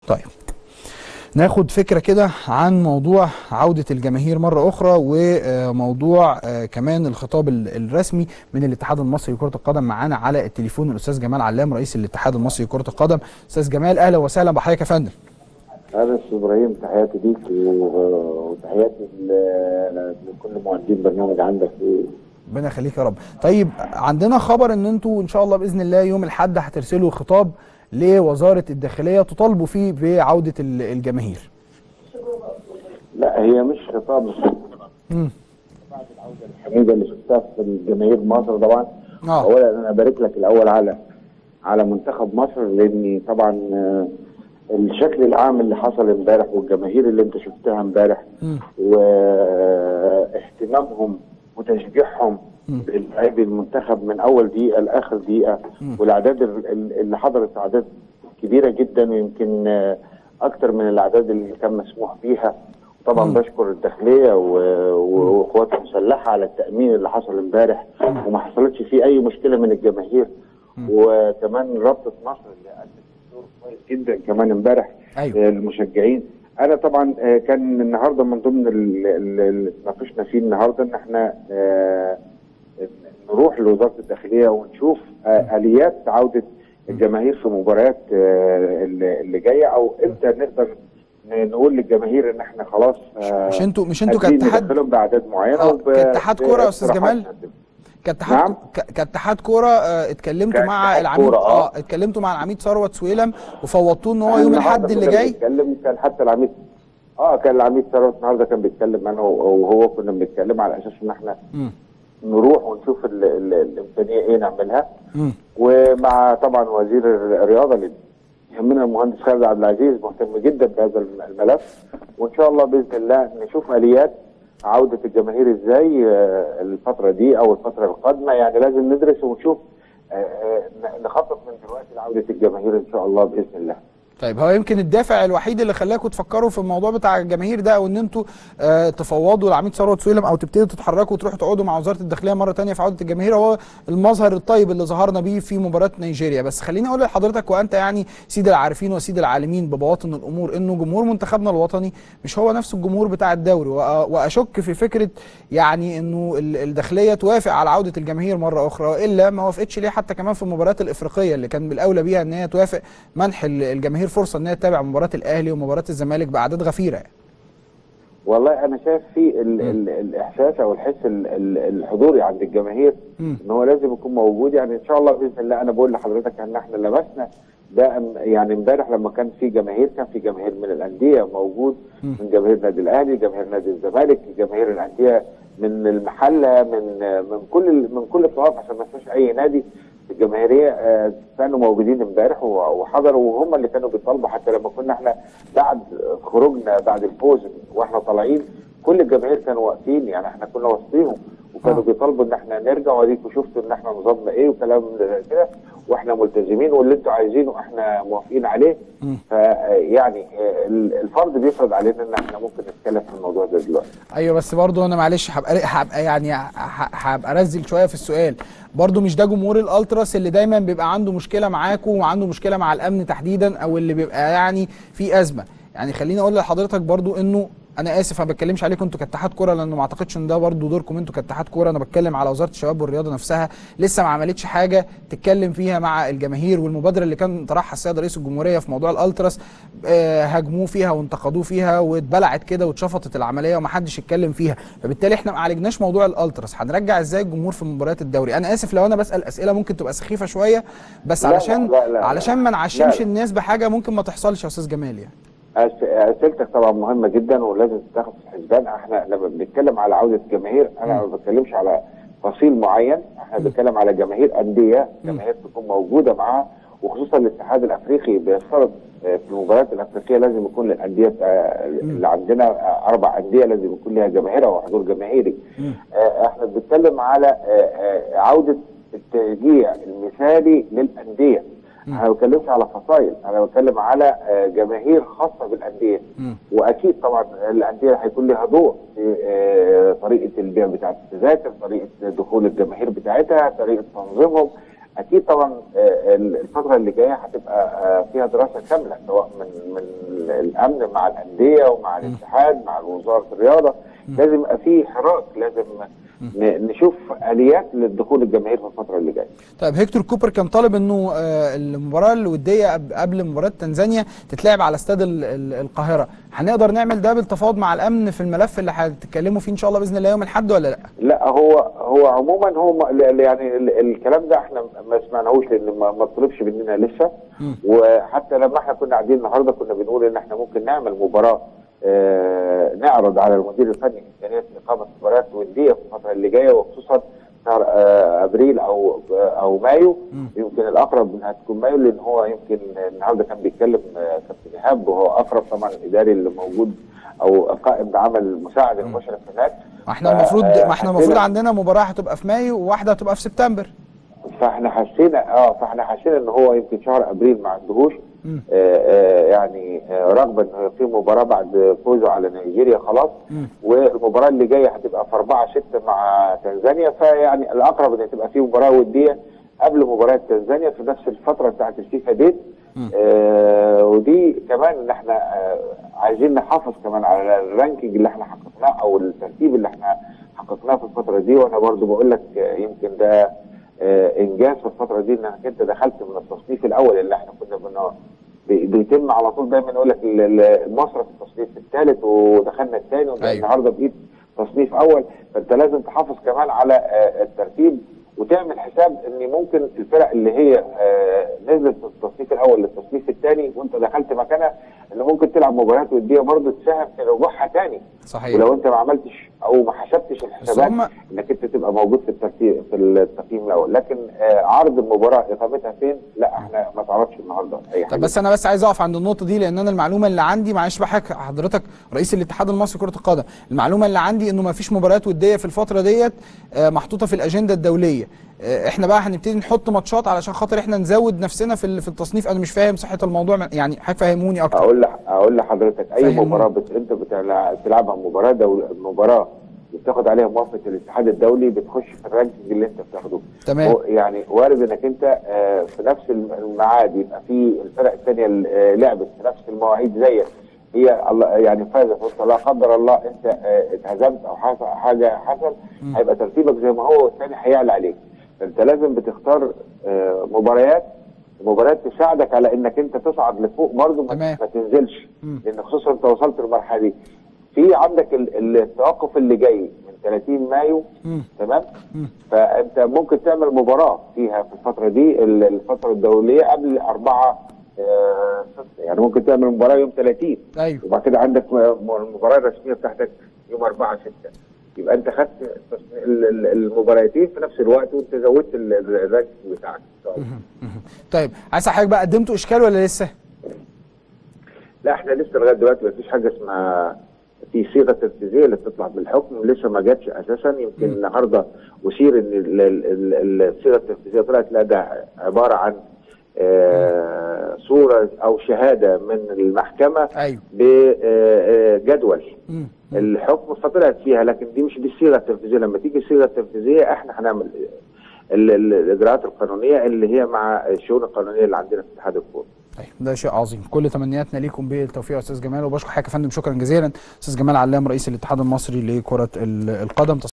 طيب ناخد فكرة كده عن موضوع عودة الجماهير مرة أخرى، وموضوع كمان الخطاب الرسمي من الاتحاد المصري لكرة القدم. معانا على التليفون الأستاذ جمال علام رئيس الاتحاد المصري لكرة القدم. أستاذ جمال أهلا وسهلا بحضرتك يا فندم. أهلا أستاذ إبراهيم، تحياتي ليك وتحياتي لكل مؤدين برنامج عندك. ربنا يخليك يا رب. طيب عندنا خبر إن أنتوا إن شاء الله بإذن الله يوم الأحد هترسلوا خطاب لوزارة الداخلية تطالبوا فيه بعودة الجماهير. لا هي مش خطاب، بعد العودة الحميدة اللي شفتها في الجماهير مصر طبعا. أولا أنا أبارك لك الأول على منتخب مصر، لأن طبعا الشكل العام اللي حصل امبارح والجماهير اللي أنت شفتها امبارح واهتمامهم وتشجيعهم باللاعبي المنتخب من اول دقيقه لاخر دقيقه، والاعداد اللي حضرت اعداد كبيره جدا ويمكن اكثر من الاعداد اللي كان مسموح بيها. طبعا بشكر الداخليه وقواتها المسلحه على التامين اللي حصل امبارح، وما حصلتش فيه اي مشكله من الجماهير. وكمان رابطه مصر اللي ادت دور كويس جدا كمان امبارح. أيوة. المشجعين. انا طبعا كان النهارده من ضمن اللي اتناقشنا فيه النهارده ان احنا نروح لوزاره الداخليه ونشوف اليات عوده الجماهير في مباريات اللي جايه، او امتى نقدر نقول للجماهير ان احنا خلاص مش انتوا كاتحاد ندخلهم باعداد معينه. كاتحاد كوره يا استاذ جمال، كاتحاد كوره اتكلمتوا مع العميد اتكلمتوا مع العميد ثروت سويلم وفوضتوه ان هو يوم الاحد اللي جاي. كان حتى العميد كان العميد ثروت النهارده كان بيتكلم انا وهو كنا بنتكلم على اساس ان احنا نروح ونشوف الامكانيه ايه نعملها. ومع طبعا وزير الرياضه اللي يهمنا المهندس خالد عبد العزيز مهتم جدا بهذا الملف، وان شاء الله باذن الله نشوف اليات عوده الجماهير ازاي الفتره دي او الفتره القادمه. يعني لازم ندرس ونشوف نخطط من دلوقتي لعوده الجماهير ان شاء الله باذن الله. طيب هو يمكن الدافع الوحيد اللي خلاكم تفكروا في الموضوع بتاع الجماهير ده، او ان انتوا تفوضوا العميد ثروت سويلم او تبتدوا تتحركوا وتروحوا تقعدوا مع وزاره الداخليه مره ثانيه في عوده الجماهير، هو المظهر الطيب اللي ظهرنا بيه في مباراه نيجيريا. بس خليني اقول لحضرتك وانت يعني سيد العارفين وسيد العالمين ببواطن الامور، انه جمهور منتخبنا الوطني مش هو نفس الجمهور بتاع الدوري، واشك في فكره يعني انه الداخليه توافق على عوده الجماهير مره اخرى، والا ما وافقتش ليه حتى كمان في المباريات الافريقيه اللي كان بالاولى بيها ان هي توافق منح الجماهير فرصه ان هي تتابع مباراه الاهلي ومباراه الزمالك باعداد غفيره. والله انا شايف في الاحساس او الحس الحضوري عند الجماهير ان هو لازم يكون موجود. يعني ان شاء الله باذن الله انا بقول لحضرتك ان احنا لمسنا ده. يعني امبارح لما كان في جماهير، كان في جماهير من الانديه موجود، من جماهير نادي الاهلي، جماهير نادي الزمالك، جماهير الانديه من المحله، من كل الطوائف عشان ما فيش اي نادي. الجماهيريه كانوا موجودين امبارح وحضروا، وهم اللي كانوا بيطالبوا. حتى لما كنا احنا بعد خروجنا بعد الفوز واحنا طالعين كل الجماهير كانوا واقفين، يعني احنا كنا وسطيهم وكانوا بيطالبوا ان احنا نرجع، واديكوا شفتوا ان احنا نظامنا ايه وكلام كده، واحنا ملتزمين واللي انتوا عايزينه احنا موافقين عليه. فيعني الفرض بيفرض علينا ان احنا ممكن نتكلم في الموضوع ده دلوقتي. ايوه بس برضه انا معلش هبقى ارزل شويه في السؤال. برضه مش ده جمهور الالتراس اللي دايما بيبقى عنده مشكله معاكم وعنده مشكله مع الامن تحديدا، او اللي بيبقى يعني في ازمه؟ يعني خليني اقول لحضرتك برضه انه انا اسف ما بتكلمش عليكم انتوا كاتحاد كوره، لانه ما اعتقدش ان ده برضه دوركم انتوا كاتحاد كوره. انا بتكلم على وزاره الشباب والرياضه نفسها، لسه ما عملتش حاجه تتكلم فيها مع الجماهير. والمبادره اللي كان طرحها السيد رئيس الجمهوريه في موضوع الالتراس هاجموه فيها وانتقدوه فيها واتبلعت كده واتشفطت العمليه وما حدش اتكلم فيها. فبالتالي احنا ما عالجناش موضوع الالتراس. هنرجع ازاي الجمهور في مباريات الدوري؟ انا اسف لو انا بسال اسئله ممكن تبقى سخيفه شويه، بس علشان ما نعشمش الناس بحاجه ممكن ما تحصلش يا استاذ جمال. يعني اسئلتك طبعا مهمه جدا ولازم تتاخد في الحسبان. احنا لما بنتكلم على عوده جماهير انا ما بتكلمش على فصيل معين، احنا بنتكلم على جماهير انديه، جماهير تكون موجوده معاها. وخصوصا الاتحاد الافريقي بيفترض في المباريات الافريقيه لازم يكون للانديه اللي عندنا 4 انديه لازم يكون لها جماهيرها وحضور جماهيري. احنا بنتكلم على عوده التشجيع المثالي للانديه. انا ما بتكلمش على فصائل، انا بتكلم على جماهير خاصه بالانديه. واكيد طبعا الانديه هيكون لها دور في طريقه البيع بتاعه التذاكر، طريقه دخول الجماهير بتاعتها، طريقه تنظيمهم. اكيد طبعا الفتره اللي جايه هتبقى فيها دراسه كامله، سواء من الامن مع الانديه ومع الاتحاد مع وزاره الرياضه. لازم يبقى في حراك، لازم نشوف اليات للدخول الجماهير في الفتره اللي جايه. طيب هيكتور كوبر كان طالب انه المباراه الوديه قبل مباراه تنزانيا تتلعب على استاد القاهره، هنقدر نعمل ده بالتفاوض مع الامن في الملف اللي هتتكلموا فيه ان شاء الله باذن الله يوم الاحد ولا لا؟ لا، هو عموما هو يعني الكلام ده احنا ما سمعناهوش، لان ما طلبش مننا لسه. وحتى لما احنا كنا قاعدين النهارده كنا بنقول ان احنا ممكن نعمل مباراه، نعرض على المدير الفني امكانيه اقامه مباريات وديه في الفتره اللي جايه، وخصوصا شهر ابريل او مايو. يمكن الاقرب انها تكون مايو، لان هو يمكن النهارده كان بيتكلم كابتن ايهاب، وهو اقرب طبعا الاداري اللي موجود او قائم بعمل مساعد المشرف هناك. احنا المفروض عندنا مباراه هتبقى في مايو وواحده هتبقى في سبتمبر. فاحنا حسينا ان هو يمكن شهر ابريل ما عندهوش يعني رغبه انه يقيم مباراه بعد فوزه على نيجيريا خلاص. والمباراه اللي جايه هتبقى في 4/6 مع تنزانيا، فيعني الاقرب ان تبقى فيه مباراه وديه قبل مباراه تنزانيا في نفس الفتره بتاعت الفيفا ديت. ودي كمان ان احنا عايزين نحافظ كمان على الرانكينج اللي احنا حققناه او الترتيب اللي احنا حققناه في الفتره دي. وانا برضو بقول لك يمكن ده انجاز في الفتره دي، انك انت دخلت من التصنيف الاول اللي احنا كنا بيتم على طول دايما يقول لك مصر في التصنيف الثالث ودخلنا الثاني، والنهارده بقيت تصنيف اول. فانت لازم تحافظ كمان على الترتيب، وتعمل حساب ان ممكن الفرق اللي هي نزلت من التصنيف الاول للتصنيف الثاني وانت دخلت مكانها، ان ممكن تلعب مباريات وديه برضه تساهم في رجوعها ثاني. صحيح. ولو انت ما عملتش او ما حسبتش الحسابات انك انت تبقى موجود في التقييم الاول. لكن عرض المباراه اقامتها فين، لا احنا ما تعرضش النهارده اي حاجه. طب بس انا عايز اقف عند النقطه دي، لان انا المعلومه اللي عندي، معلش بحكي حضرتك رئيس الاتحاد المصري لكره القدم، المعلومه اللي عندي انه ما فيش مباريات وديه في الفتره ديت محطوطه في الاجنده الدوليه. احنا بقى هنبتدي نحط ماتشات علشان خاطر احنا نزود نفسنا في التصنيف. انا مش فاهم صحه الموضوع، يعني حضرتك فهموني اكتر. اقول لحضرتك اي مباراه انت بتلعبها مباراه بتاخد عليها موافقه الاتحاد الدولي، بتخش في الرانكينج اللي انت بتاخده. تمام. يعني وارد انك انت في نفس الميعاد يبقى في الفرق الثانيه لعبت في نفس المواعيد زيك، هي يعني فازت وانت لا قدر الله انت اتهزمت او حاجه حصل، هيبقى ترتيبك زي ما هو والثاني هيعلى عليك. فانت لازم بتختار مباريات تساعدك على انك انت تصعد لفوق برضه، ما تنزلش. لان خصوصا انت وصلت للمرحله دي، في عندك التوقف اللي جاي من 30 مايو. تمام. فانت ممكن تعمل مباراه فيها في الفتره دي، الفتره الدوليه قبل 4/6، يعني ممكن تعمل مباراه يوم 30. ايوه. وبعد كده عندك المباراه الرسميه بتاعتك يوم 4/6. يبقى انت خدت المباراتين في نفس الوقت وانت زودت الرانك بتاعك. طيب عايز حضرتك بقى قدمتوا اشكال ولا لسه؟ لا احنا لسه لغايه دلوقتي ما فيش حاجه اسمها في صيغه تنفيذيه اللي بتطلع بالحكم، لسه ما جاتش اساسا. يمكن النهارده اشير ان الصيغه التنفيذيه طلعت، لا ده عباره عن صوره او شهاده من المحكمه. أيوه. بجدول الحكم فطلعت فيها، لكن دي مش دي الصيغه التنفيذيه. لما تيجي الصيغه التنفيذيه احنا هنعمل الاجراءات القانونيه اللي هي مع الشؤون القانونيه اللي عندنا في اتحاد الكوره. طيب ده شيء عظيم، كل تمنياتنا ليكم بالتوفيق يا استاذ جمال، وبشكر حضرتك يا فندم شكرا جزيلا. استاذ جمال علام رئيس الاتحاد المصري لكره القدم.